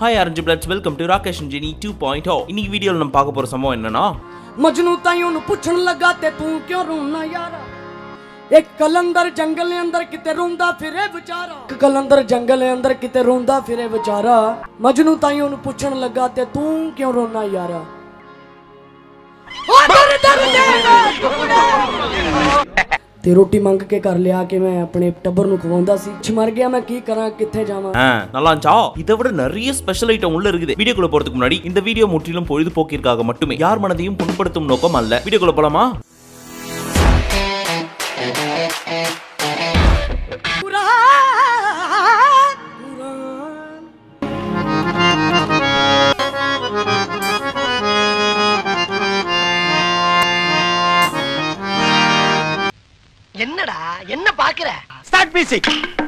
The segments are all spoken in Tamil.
Hi Orange Bloods, welcome to Rakesh and Jenny 2.0. இன்னைக்கு வீடியோல நம்ம பார்க்க போற சம்பவம் என்னன்னா मजनू ताई ओनु पूछन लगा ते तू क्यों रोना यारा एक कलंदर जंगल के अंदर किते रोंदा फिरे बेचारा कलंदर जंगल के अंदर किते रोंदा फिरे बेचारा मजनू ताई ओनु पूछन लगा ते तू क्यों रोना यारा ते रोटी मांग के कर लिया कि मैं अपने टब्बर नु खवांदा सी मर गया मैं की करा किथे जावां நல்லா இருந்துச்சா இதை விட நிறைய ஸ்பெஷல் ஐட்டம் உள்ள இருக்குது வீடியோக்குள்ள போறதுக்கு முன்னாடி இந்த வீடியோ முற்றிலும் பொழுதுபோக்கிற்காக மட்டுமே யார் மனதையும் புண்படுத்தும் நோக்கம் அல்ல வீடியோக்குள்ள போலாமா என்னடா என்ன பாக்குற ஸ்டார்ட் மியூசிக்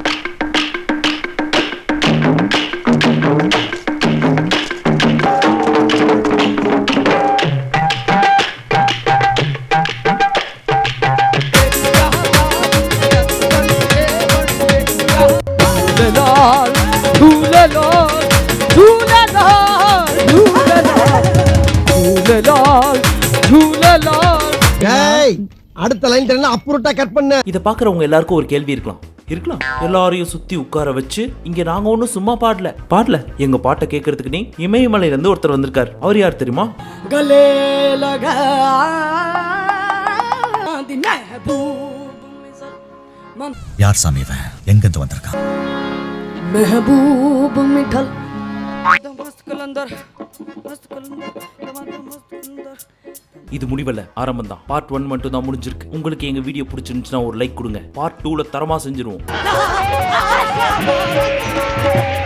அடுத்த லைன் தெரியல அப்புறட்டா கட் பண்ண இத பாக்குறவங்க எல்லாருக்கும் ஒரு கேள்வி இருக்கலாம் எல்லாரையும் சுத்தி உட்கார வச்சு இங்க நாங்க ஒண்ணும் சும்மா பாடல எங்க பாட்டை கேட்கறதுக்கு நீ இமயமலையில இருந்து ஒருத்தர் வந்திருக்காரு அவர் யார் தெரியுமா गले लगा दी यार सामी इवन எங்கிருந்து வந்திருக்கான் महबूब मिठल मस्त कलंदर இது முடிவல்ல ஆரம்பம் தான் பார்ட் 1 மட்டும் தான் முடிஞ்சிருக்கு உங்களுக்கு எங்க வீடியோ பிடிச்சிருந்துச்சுன்னா ஒரு லைக் கொடுங்க பார்ட் 2ல தரமா செஞ்சிருவோம்